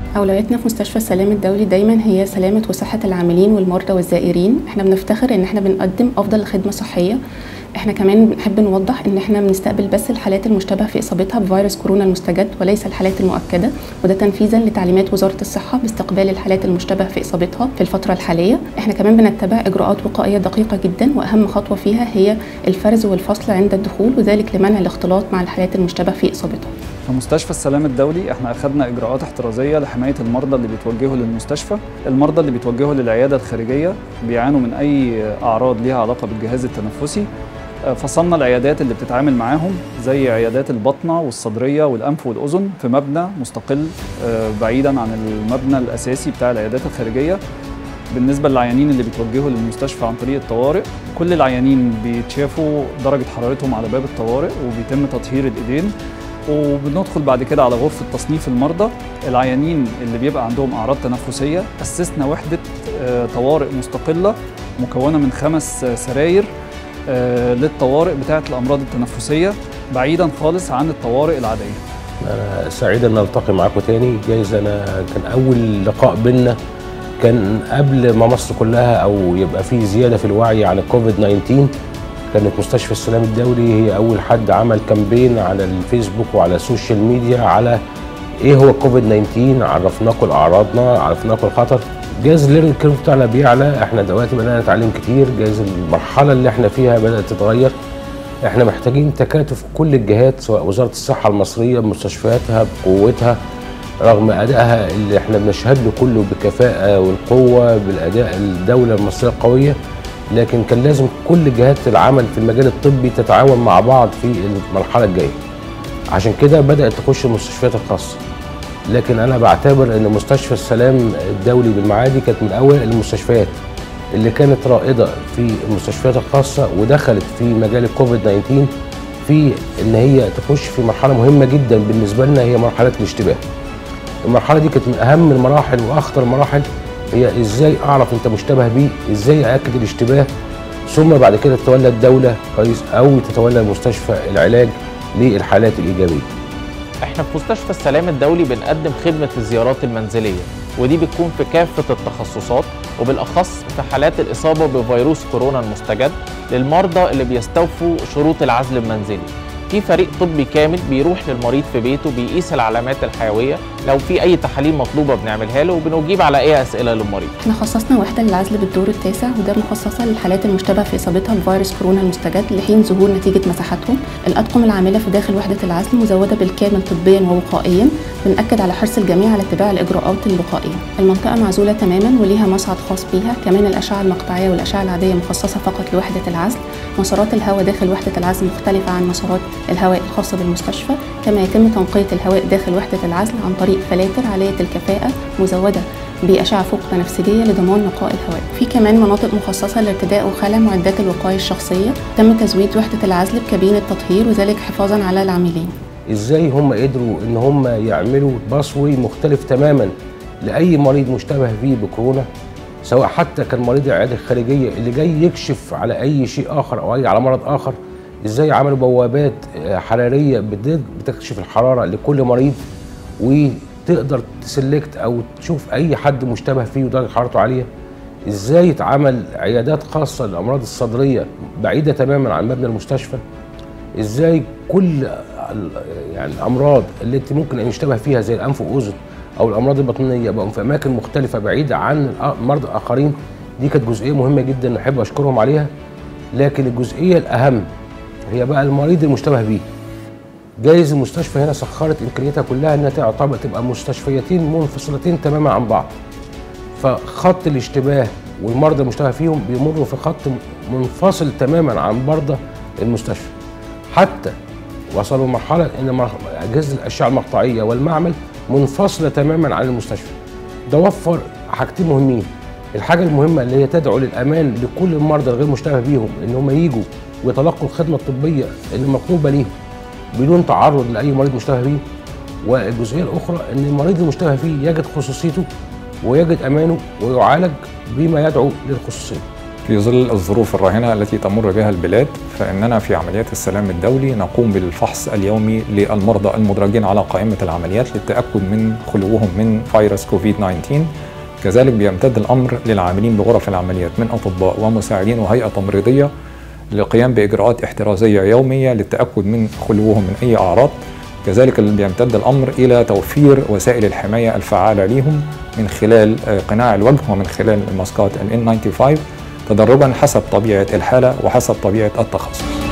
أولوياتنا في مستشفى السلام الدولي دايما هي سلامة وصحة العاملين والمرضى والزائرين. احنا بنفتخر ان احنا بنقدم افضل خدمة صحية. احنا كمان بنحب نوضح ان احنا بنستقبل بس الحالات المشتبه في اصابتها بفيروس كورونا المستجد وليس الحالات المؤكدة، وده تنفيذا لتعليمات وزارة الصحة باستقبال الحالات المشتبه في اصابتها في الفترة الحالية. احنا كمان بنتبع اجراءات وقائية دقيقة جدا، واهم خطوة فيها هي الفرز والفصل عند الدخول، وذلك لمنع الاختلاط مع الحالات المشتبه في اصابتها. في مستشفى السلام الدولي احنا اخذنا اجراءات احترازيه لحمايه المرضى اللي بيتوجهوا للمستشفى. المرضى اللي بيتوجهوا للعياده الخارجيه بيعانوا من اي اعراض ليها علاقه بالجهاز التنفسي. فصلنا العيادات اللي بتتعامل معاهم زي عيادات البطنه والصدريه والانف والاذن في مبنى مستقل بعيدا عن المبنى الاساسي بتاع العيادات الخارجيه. بالنسبه للعيانين اللي بيتوجهوا للمستشفى عن طريق الطوارئ، كل العيانين بيتشافوا درجه حرارتهم على باب الطوارئ وبيتم تطهير الايدين، وبندخل بعد كده على غرفة تصنيف المرضى. العيانين اللي بيبقى عندهم أعراض تنفسية أسسنا وحدة طوارئ مستقلة مكونة من 5 سراير للطوارئ بتاعة الأمراض التنفسية بعيدا خالص عن الطوارئ العادية. أنا سعيد أن ألتقي معاكم تاني. جايز أنا كان أول لقاء بينا كان قبل ما مصر كلها أو يبقى في زيادة في الوعي عن الكوفيد 19. كانت مستشفى السلام الدولي هي أول حد عمل كامبين على الفيسبوك وعلى السوشيال ميديا على إيه هو الكوفيد 19. عرفناكم أعراضنا، عرفناكم الخطر. جايز الليرنينج كيرف بتاعنا بيعلى، احنا دلوقتي بدأنا نتعلم كتير. جايز المرحلة اللي احنا فيها بدأت تتغير. احنا محتاجين تكاتف كل الجهات، سواء وزارة الصحة المصرية بمستشفياتها بقوتها رغم أدائها اللي احنا بنشهد له كله بكفاءة والقوة بالأداء الدولة المصرية القوية، لكن كان لازم كل جهات العمل في المجال الطبي تتعاون مع بعض في المرحلة الجاية. عشان كده بدأت تخش المستشفيات الخاصة، لكن أنا بعتبر أن مستشفى السلام الدولي بالمعادي كانت من أول المستشفيات اللي كانت رائدة في المستشفيات الخاصة، ودخلت في مجال الكوفيد 19 في أن هي تخش في مرحلة مهمة جدا بالنسبة لنا، هي مرحلة الاشتباه. المرحلة دي كانت من أهم المراحل وأخطر المراحل، هي ازاي اعرف انت مشتبه بيه، ازاي ااكد الاشتباه، ثم بعد كده تتولى الدوله كويس او تتولى المستشفى العلاج للحالات الايجابيه. احنا في مستشفى السلام الدولي بنقدم خدمه الزيارات المنزليه، ودي بتكون في كافه التخصصات، وبالاخص في حالات الاصابه بفيروس كورونا المستجد للمرضى اللي بيستوفوا شروط العزل المنزلي. في فريق طبي كامل بيروح للمريض في بيته، بيقيس العلامات الحيويه، لو في اي تحاليل مطلوبه بنعملها له، وبنجيب على اي اسئله للمريض. احنا خصصنا وحده للعزل بالدور التاسع، وده مخصصه للحالات المشتبه في اصابتها بفيروس كورونا المستجد لحين ظهور نتيجه مساحتهم. الاطقم العامله في داخل وحده العزل مزوده بالكامل طبيا ووقائيا، بنأكد على حرص الجميع على اتباع الاجراءات الوقائيه. المنطقه معزوله تماما وليها مصعد خاص بيها، كمان الاشعه المقطعيه والاشعه العاديه مخصصه فقط لوحده العزل. مسارات الهواء داخل وحده العزل مختلفه عن مسارات الهواء الخاصه بالمستشفى، كما يتم تنقيه الهواء داخل وحده العزل عن طريق فلاتر عاليه الكفاءه مزوده بأشعة فوق بنفسجية لضمان نقاء الهواء. في كمان مناطق مخصصة لارتداء وخلع معدات الوقاية الشخصية. تم تزويد وحدة العزل بكابينة تطهير، وذلك حفاظا على العاملين. ازاي هم قدروا ان هم يعملوا باثوي مختلف تماما لاي مريض مشتبه فيه بكورونا، سواء حتى كان مريض العياده الخارجيه اللي جاي يكشف على اي شيء اخر او على مرض اخر. ازاي عملوا بوابات حراريه بتكشف الحراره لكل مريض، وتقدر تسلكت او تشوف اي حد مشتبه فيه ودرجه حرارته عاليه. ازاي اتعمل عيادات خاصه للامراض الصدريه بعيده تماما عن مبنى المستشفى. ازاي كل يعني الامراض اللي انت ممكن ان يشتبه فيها زي الانف واذن او الامراض البطنيه بقوا في اماكن مختلفه بعيده عن المرضى الاخرين. دي كانت جزئيه مهمه جدا نحب اشكرهم عليها. لكن الجزئيه الاهم هي بقى المريض المشتبه بيه. جايز المستشفى هنا سخرت امكانياتها كلها انها تبقى مستشفيتين منفصلتين تماما عن بعض، فخط الاشتباه والمرضى المشتبه فيهم بيمروا في خط منفصل تماما عن مرضى المستشفى. حتى وصلوا لمرحله ان اجهزه الاشعه المقطعيه والمعمل منفصله تماما عن المستشفى. ده وفر حاجتين مهمين. الحاجه المهمه اللي هي تدعو للامان لكل المرضى الغير مشتبه بيهم ان هم يجوا ويتلقوا الخدمه الطبيه اللي مطلوبه ليهم بدون تعرض لاي مريض مشتبه بيه. والجزئيه الاخرى ان المريض المشتبه فيه يجد خصوصيته ويجد امانه ويعالج بما يدعو للخصوصيه. في ظل الظروف الراهنة التي تمر بها البلاد، فإننا في عمليات السلام الدولي نقوم بالفحص اليومي للمرضى المدرجين على قائمة العمليات للتأكد من خلوهم من فيروس كوفيد-19. كذلك بيمتد الأمر للعاملين بغرف العمليات من أطباء ومساعدين وهيئة تمريضية للقيام بإجراءات احترازية يومية للتأكد من خلوهم من أي أعراض. كذلك بيمتد الأمر إلى توفير وسائل الحماية الفعالة لهم من خلال قناع الوجه ومن خلال الماسكات ال N95 تدرجا حسب طبيعة الحالة وحسب طبيعة التخصص.